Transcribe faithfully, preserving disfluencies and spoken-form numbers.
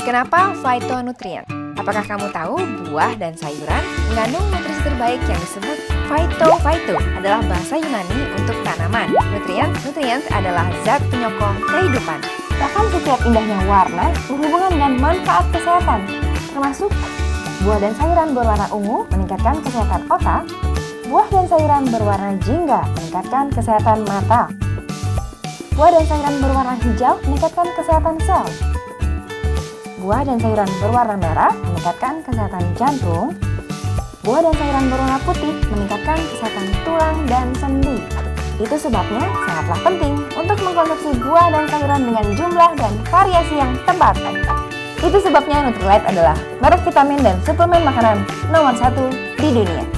Kenapa phytonutrient? Apakah kamu tahu buah dan sayuran mengandung nutrisi terbaik yang disebut phyto? Phyto adalah bahasa Yunani untuk tanaman. Nutrient, nutrient adalah zat penyokong kehidupan. Bahkan setiap indahnya warna berhubungan dengan manfaat kesehatan, termasuk buah dan sayuran berwarna ungu meningkatkan kesehatan otak, buah dan sayuran berwarna jingga meningkatkan kesehatan mata, buah dan sayuran berwarna hijau meningkatkan kesehatan sel, buah dan sayuran berwarna merah meningkatkan kesehatan jantung, buah dan sayuran berwarna putih meningkatkan kesehatan tulang dan sendi. Itu sebabnya sangatlah penting untuk mengkonsumsi buah dan sayuran dengan jumlah dan variasi yang tepat. Itu sebabnya Nutrilite adalah merek vitamin dan suplemen makanan nomor satu di dunia.